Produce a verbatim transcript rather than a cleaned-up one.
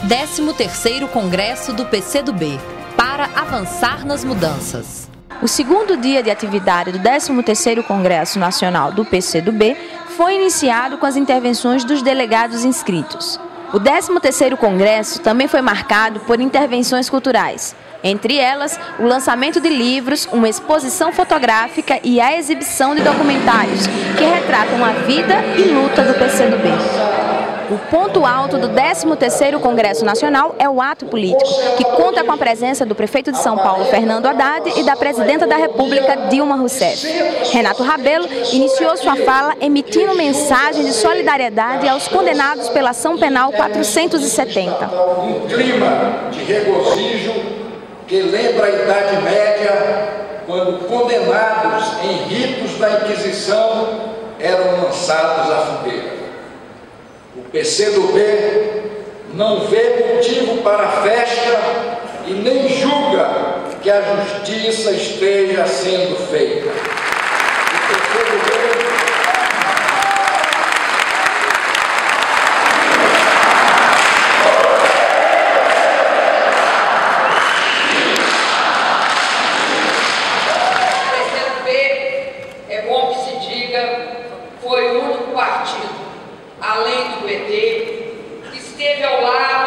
décimo terceiro Congresso do P C do B, para avançar nas mudanças. O segundo dia de atividade do décimo terceiro Congresso Nacional do P C do B foi iniciado com as intervenções dos delegados inscritos. O décimo terceiro Congresso também foi marcado por intervenções culturais, entre elas o lançamento de livros, uma exposição fotográfica e a exibição de documentários que retratam a vida e luta do P C do B. O ponto alto do décimo terceiro Congresso Nacional é o ato político, que conta com a presença do prefeito de São Paulo, Fernando Haddad, e da presidenta da República, Dilma Rousseff. Renato Rabelo iniciou sua fala emitindo mensagem de solidariedade aos condenados pela Ação Penal quatrocentos e setenta. Um clima de regozijo que lembra a Idade Média, quando condenados em ritos da Inquisição eram lançados à fogueira. O P C do B não vê motivo para festa e nem julga que a justiça esteja sendo feita. O P C do B foi o único partido, além do P T, que esteve ao lado